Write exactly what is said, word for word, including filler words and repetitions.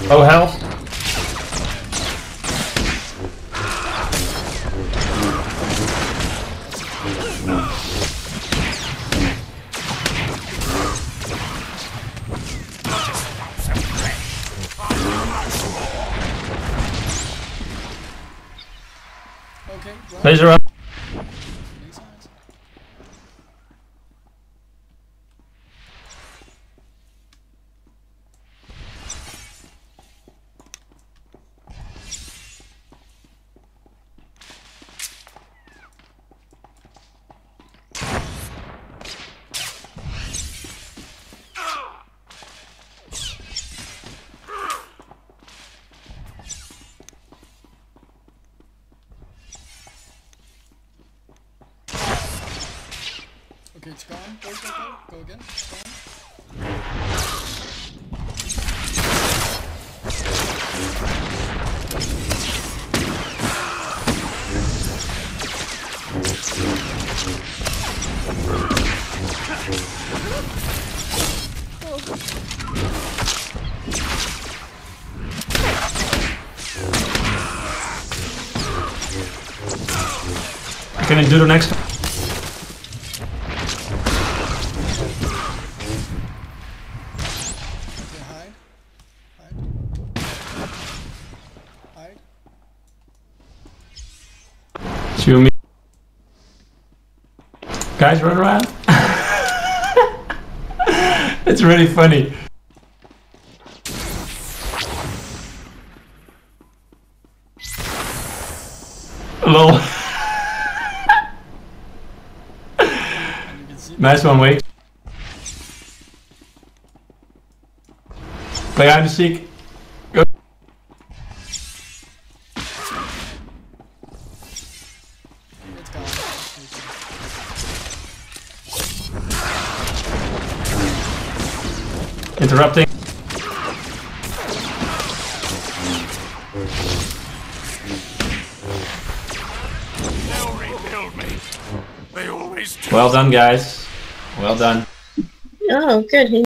Oh, health. Okay, well. Laser up. Okay, it's gone. Go, go, go. Go again. It's gone. Can I do the next one? Okay, hide. Hide. Hide. Shoot me. Guys, run around. It's really funny. Lol. Nice one, wait. Play hide and seek. Go. It's gone. Interrupting. They'll rebuild me. They always do. Well done, guys. Well done. Oh, good.